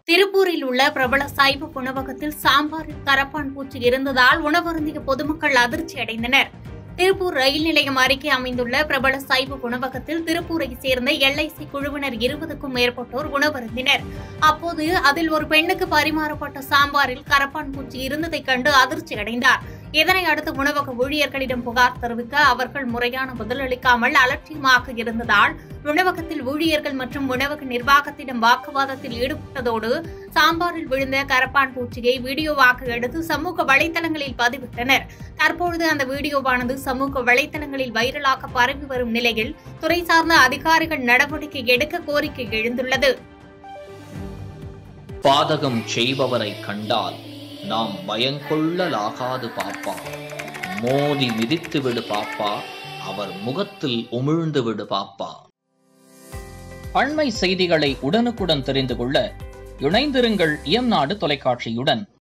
திருப்பூரில் உள்ள பிரபல சைவ உணவகத்தில் சாம்பாரில் கரப்பான் பூச்சி இருந்ததால் உணவருந்திய பொதுமக்கள் அதிர்ச்சி அடைந்தனர். திருப்பூர் ரயில் நிலையம் அருகே அமைந்துள்ள பிரபல சைவ உணவகத்தில் திருப்பூரை சேர்ந்த LIC குழுவினர் 20க்கும் மேற்பட்டோர் உணவருந்தினர். அப்போது அதில் ஒரு பெண்ணுக்கு பரிமாறப்பட்ட சாம்பாரில் கரப்பான் பூச்சி இருந்ததைக் கண்டு அதிர்ச்சி அடைந்தார். இதனை அடுத்து உணவக ஊழியர்களிடம் புகார் தெரிவிக்க அவர்கள் முறையான பதிலளிக்காமல் அலட்சியமாக இருந்ததால் உணவகத்தில் ஊழியர்கள் மற்றும் உணவக நிர்வாகத்திடம் வாக்குவாதத்தில் ஈடுபட்டதோடு சாம்பாரில் விழுந்த கரப்பான் பூச்சியை வீடியோவாக எடுத்து சமூக வலைதளங்களில் பதிவிட்டனர். தற்பொழுது அந்த வீடியோவானது சமூக வலைதளங்களில் வைரலாக பரவி வரும் நிலையில் துறை சார்ந்த அதிகாரிகள் நடவடிக்கை எடுக்க கோரிக்கை எழுந்துள்ளது. பாதகம் செய்பவரை கண்டால் நாம் பயங்கொள்ளலாகாது பாப்பா, மோதி மிதித்து விடு பாப்பா, அவர் முகத்தில் உமிழ்ந்து விடு பாப்பா. அண்மை செய்திகளை உடனுக்குடன் தெரிந்து கொள்ள இணைந்திருங்கள் NADU தொலைக்காட்சியுடன்.